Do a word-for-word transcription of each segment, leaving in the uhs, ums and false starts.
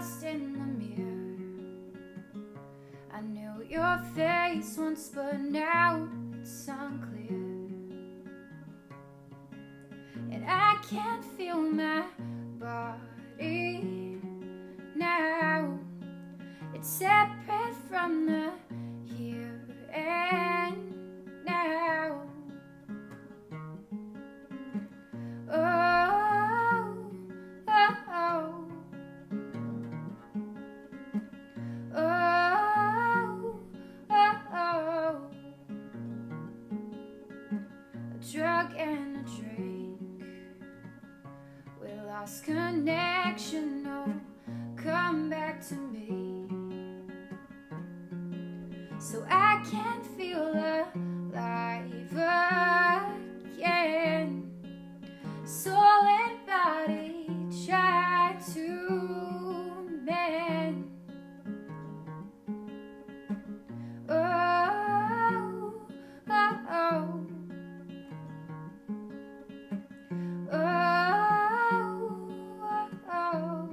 lost in the mirror. I knew your face once, but now it's unclear. And I can't feel my body now. It's separate from the here and now. Oh, oh, oh. Oh, oh, oh. A drug and a drink, we lost connection. No, come back to me, so I can feel alive again. Soul and body try to mend. Oh, oh, oh. Oh, oh, oh.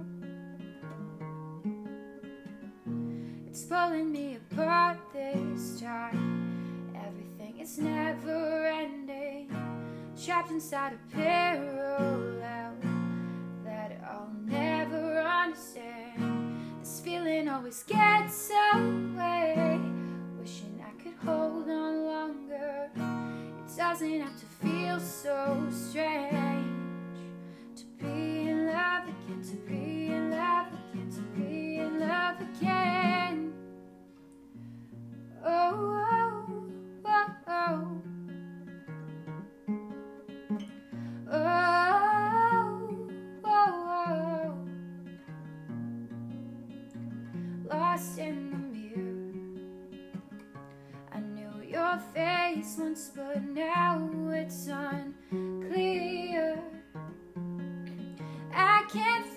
It's pulling me apart this time. Everything is never ending. Trapped inside a parallel that I'll never understand. This feeling always gets away. Wishing I could hold on longer. It doesn't have to feel so strange to be in love again, to be in love again, to be in love again. Oh, oh, oh, oh. Oh, oh, oh. Lost in the mirror. I knew your face once, but now it's unclear. I can't